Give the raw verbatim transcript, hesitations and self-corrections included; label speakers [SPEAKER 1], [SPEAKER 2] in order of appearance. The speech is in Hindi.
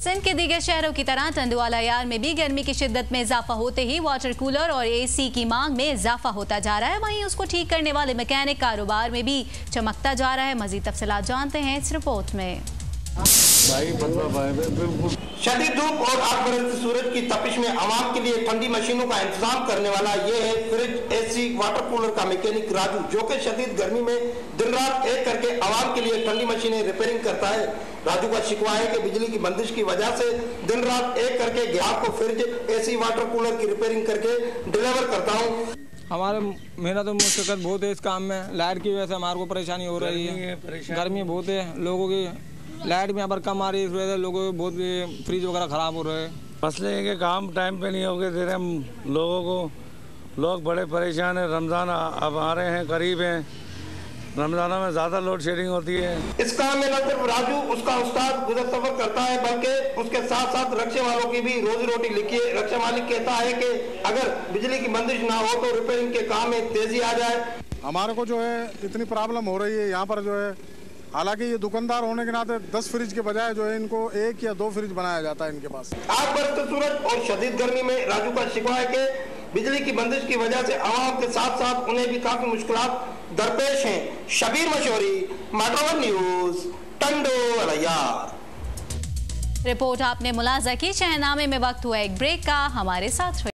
[SPEAKER 1] सिंध के दीगर शहरों की तरह टंडवाला यार में भी गर्मी की शिद्दत में इजाफा होते ही वाटर कूलर और एसी की मांग में इजाफा होता जा रहा है। वहीं उसको ठीक करने वाले मैकेनिक कारोबार में भी चमकता जा रहा है। मजीद तफसीलात जानते हैं इस रिपोर्ट में।
[SPEAKER 2] शदीद धूप और आग बरसते सूरज की तपिश में आवाम के लिए ठंडी मशीनों का इंतजाम करने वाला ये है फ्रिज, एसी, वाटर कूलर का मैकेनिक राजू, जो कि शदीद गर्मी में दिन रात एक करके आवाम के लिए ठंडी मशीनें रिपेयरिंग करता है। राजू का शिकवा है कि बिजली की बंदिश की वजह से दिन रात एक करके ग्राहक को फ्रिज, एसी, वाटर कूलर की रिपेयरिंग करके डिलीवर करता हूँ।
[SPEAKER 3] हमारे मेहनत तो मुश्किल बहुत है इस काम में। लाइट की वजह से हमारे को परेशानी हो रही है, गर्मी बहुत है, लोगों की लाइट भी यहाँ पर कम आ रही है, इस वजह से लोगों के बहुत फ्रिज वगैरह ख़राब हो रहे हैं।
[SPEAKER 4] मसले है कि काम टाइम पे नहीं होके दे रहे हम लोगों को, लोग बड़े परेशान हैं। रमज़ान अब आ रहे हैं, करीब हैं, रमज़ान में ज़्यादा लोड शेडिंग होती है।
[SPEAKER 2] इस काम में न सिर्फ राजू उसका उस्ताद गुजर सफर करता है, बल्कि उसके साथ साथ रक्षा वालों की भी रोजी रोटी लिखी है। रक्षा मालिक कहता है कि अगर बिजली की बंदिश ना हो तो रिपेयरिंग के काम में तेजी आ जाए।
[SPEAKER 5] हमारे को जो है इतनी प्रॉब्लम हो रही है यहाँ पर जो है, हालांकि ये दुकानदार होने के नाते दस फ्रिज के बजाय जो है इनको एक या दो फ्रिज बनाया जाता है इनके पास।
[SPEAKER 2] आग बरसते सूरज और शदीद गर्मी में राजू का शिकवा है कि बिजली की बंदिश की वजह से आवाम के साथ साथ उन्हें भी काफी मुश्किलात दरपेश हैं। शबीर मशहूरी, माइक्रोवेव न्यूज, टंडवाला यार।
[SPEAKER 1] रिपोर्ट आपने मुलाजा की। शहनामे में वक्त हुआ एक ब्रेक का, हमारे साथ रहिए।